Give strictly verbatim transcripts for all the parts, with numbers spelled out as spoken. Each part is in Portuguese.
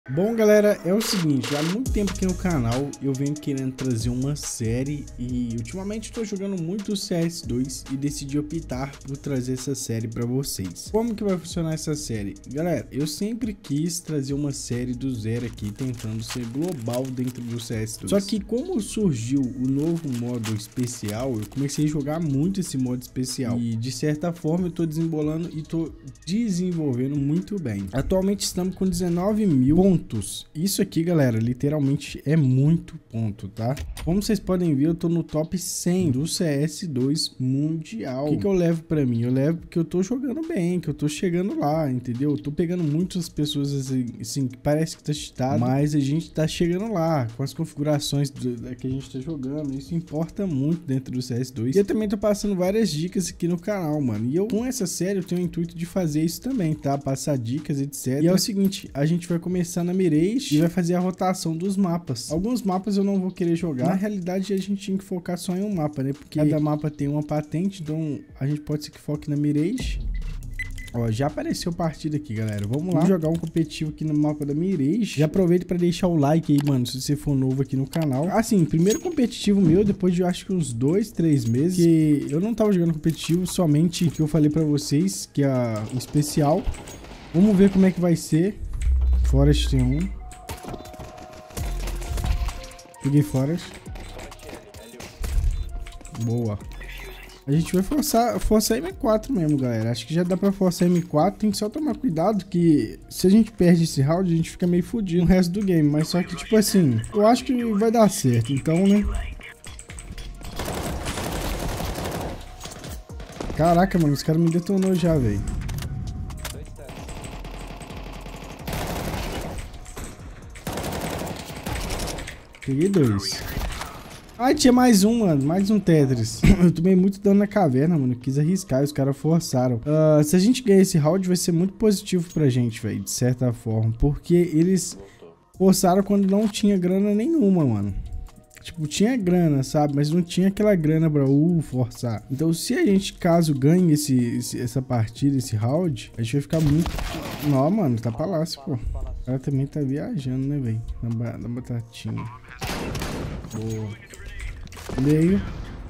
Bom, galera, é o seguinte, há muito tempo aqui no canal eu venho querendo trazer uma série e ultimamente estou jogando muito C S dois e decidi optar por trazer essa série para vocês. Como que vai funcionar essa série? Galera, eu sempre quis trazer uma série do zero aqui, tentando ser global dentro do C S dois. Só que como surgiu o novo modo especial, eu comecei a jogar muito esse modo especial e de certa forma eu tô desembolando e tô desenvolvendo muito bem. Atualmente estamos com dezenove mil pontos. Isso aqui, galera, literalmente é muito ponto, tá? Como vocês podem ver, eu tô no top cem do C S dois mundial. O que que eu levo pra mim? Eu levo porque eu tô jogando bem, que eu tô chegando lá, entendeu? Eu tô pegando muitas pessoas assim, assim que parece que tá cheatado, mas a gente tá chegando lá com as configurações do, da que a gente tá jogando. Isso importa muito dentro do C S dois. E eu também tô passando várias dicas aqui no canal, mano. E eu, com essa série, eu tenho o intuito de fazer isso também, tá? Passar dicas, etcétera. E é o seguinte, a gente vai começar na Mirage e vai fazer a rotação dos mapas. Alguns mapas eu não vou querer jogar. Na realidade, a gente tinha que focar só em um mapa, né? Porque cada mapa tem uma patente, então a gente pode ser que foque na Mirage. Ó, já apareceu partida aqui, galera. Vamos lá. Vamos jogar um competitivo aqui no mapa da Mirage. Já aproveita pra deixar o like aí, mano, se você for novo aqui no canal. Assim, primeiro competitivo meu, depois de eu acho que uns dois, três meses, que eu não tava jogando competitivo, somente que eu falei pra vocês, que é o especial. Vamos ver como é que vai ser. Forest tem um. Peguei Forest. Boa. A gente vai forçar, forçar M quatro mesmo, galera. Acho que já dá pra forçar M quatro. Tem que só tomar cuidado que se a gente perde esse round, a gente fica meio fudido no resto do game. Mas só que, tipo assim, eu acho que vai dar certo. Então, né? Caraca, mano. Os caras me detonou já, velho. Peguei dois. Ai, tinha mais um, mano. Mais um Tetris. Eu tomei muito dano na caverna, mano. Quis arriscar e os caras forçaram. Uh, se a gente ganhar esse round, vai ser muito positivo pra gente, velho. De certa forma. Porque eles forçaram quando não tinha grana nenhuma, mano. Tipo, tinha grana, sabe? Mas não tinha aquela grana pra uh, forçar. Então, se a gente, caso ganhe esse, esse, essa partida, esse round, a gente vai ficar muito... Não, mano. Tá palácio, pô. O cara também tá viajando, né, velho? Na, na batatinha. Boa. Meio.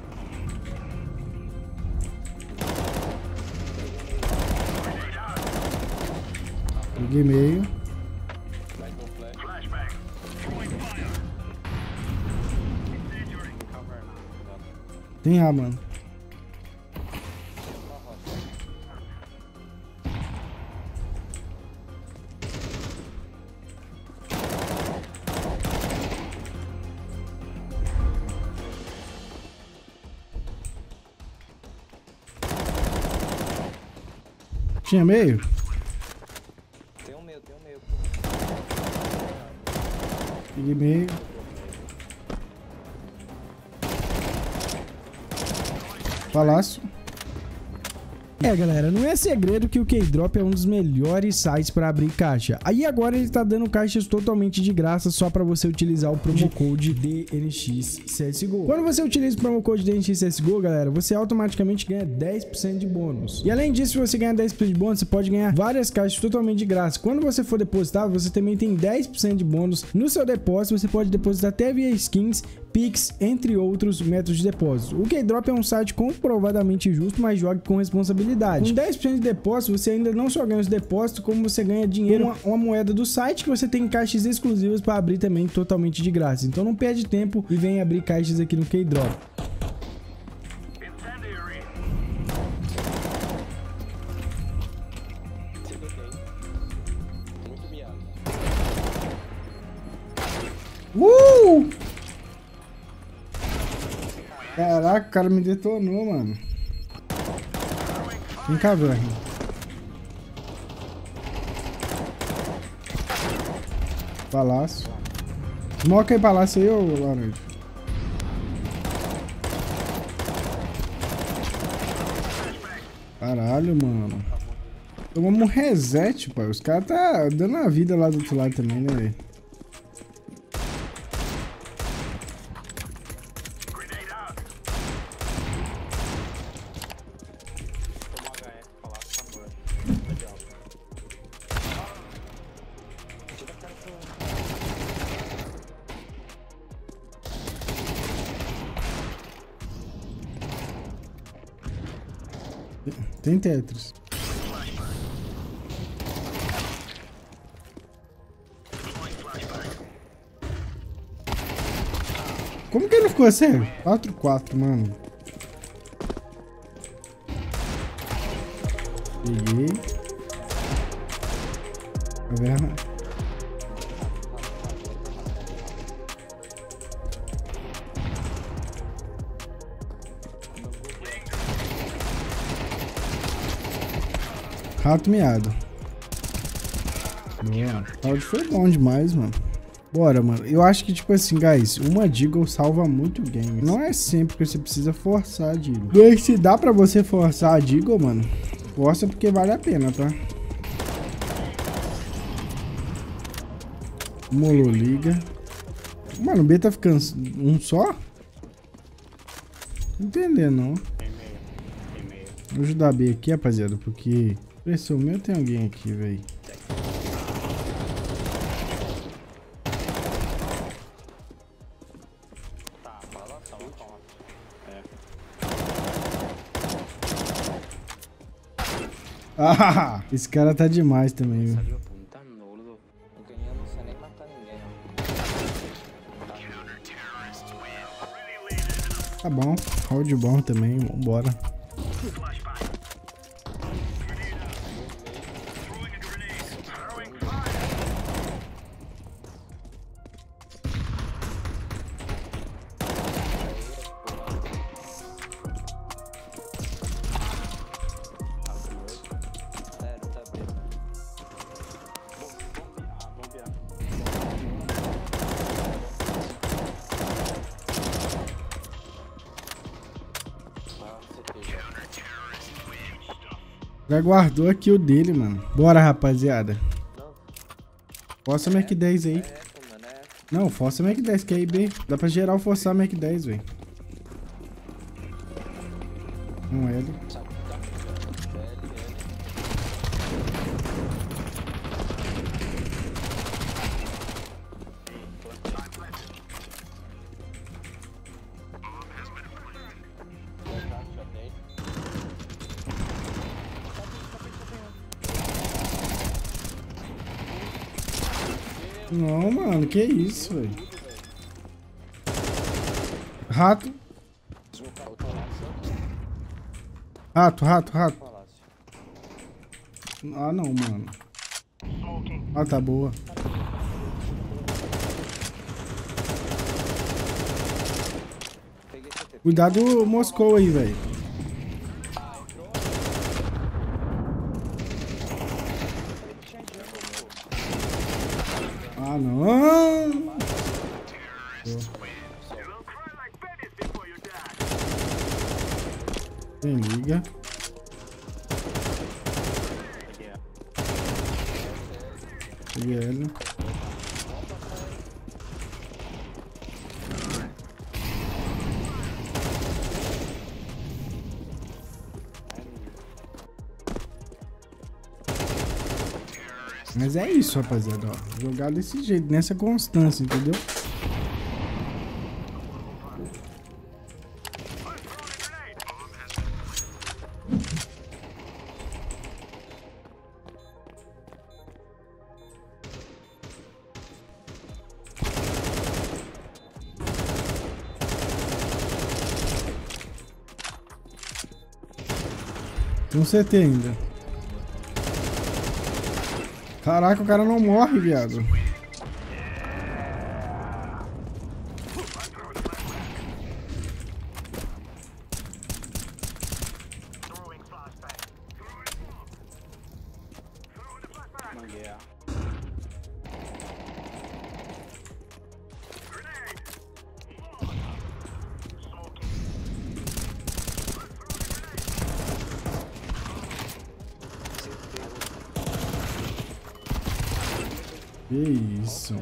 Peguei meio. Tem A, mano. Tinha meio? Tem um meio, tem um meio. Peguei meio. Palácio. É, galera, não é segredo que o Keydrop é um dos melhores sites para abrir caixa. Aí agora ele tá dando caixas totalmente de graça só para você utilizar o promo code D N X C S G O. Quando você utiliza o promo code D N X C S G O, galera, você automaticamente ganha dez por cento de bônus. E além disso, se você ganhar dez por cento de bônus, você pode ganhar várias caixas totalmente de graça. Quando você for depositar, você também tem dez por cento de bônus no seu depósito. Você pode depositar até via skins, Pix, entre outros métodos de depósito. O Keydrop é um site comprovadamente justo, mas jogue com responsabilidade. Com dez por cento de depósito, você ainda não só ganha os depósitos, como você ganha dinheiro, uma, uma moeda do site, que você tem caixas exclusivas para abrir também totalmente de graça. Então não perde tempo e vem abrir caixas aqui no Keydrop. Uh! Caraca, o cara me detonou, mano. Vem cá, velho. Palácio. Smoke aí, palácio aí, ô laranja. Caralho, mano. Tomamos um reset, pai. Os caras tá dando a vida lá do outro lado também, né, velho? Tem Tetris. Como que ele ficou cego? quatro quatro, mano. Peguei. Caverna. Rato miado. Boa. O áudio foi bom demais, mano. Bora, mano. Eu acho que, tipo assim, guys, uma Deagle salva muito o game. Não é sempre que você precisa forçar a Deagle. Mas se dá pra você forçar a Deagle, mano, força porque vale a pena, tá? Molou liga. Mano, o B tá ficando um só? Não entendendo, não. Vou ajudar a B aqui, rapaziada, porque... Pressão meu, tem alguém aqui, velho. Ah, esse cara tá demais também, viu? Tá bom, round bom também, vambora. Já guardou aqui o dele, mano. Bora, rapaziada. Força Mac dez aí. Não, força Mac dez, que é I B. Dá pra geral forçar Mac dez, velho. Um L. Não, mano, que isso, velho. Rato. Rato, rato, rato. Ah, não, mano. Ah, tá boa. Cuidado, Moscou aí, velho. Ah, não. Tem liga. Peguei ele. Mas é isso, rapaziada, ó. Jogar desse jeito, nessa constância, entendeu? Tem um C T ainda. Caraca, o cara não morre, viado. Que isso.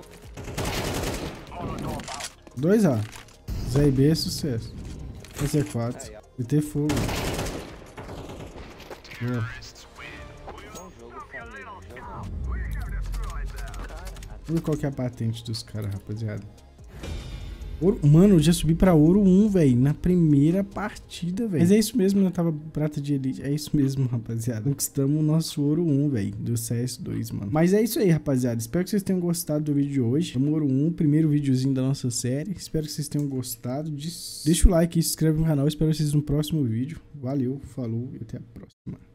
dois A. Zé e B é sucesso. Esse é quatro. E ter fogo. Boa. Vamos ver qual que é a patente dos caras, rapaziada. Ouro... Mano, eu já subi pra ouro um, velho, na primeira partida, velho. Mas é isso mesmo, né? Tava prata de elite. É isso mesmo, rapaziada. Conquistamos o nosso ouro um, velho, do C S dois, mano. Mas é isso aí, rapaziada. Espero que vocês tenham gostado do vídeo de hoje. Vamos ouro um, primeiro videozinho da nossa série. Espero que vocês tenham gostado. Deixa o like e se inscreve no canal. Espero vocês no próximo vídeo. Valeu, falou e até a próxima.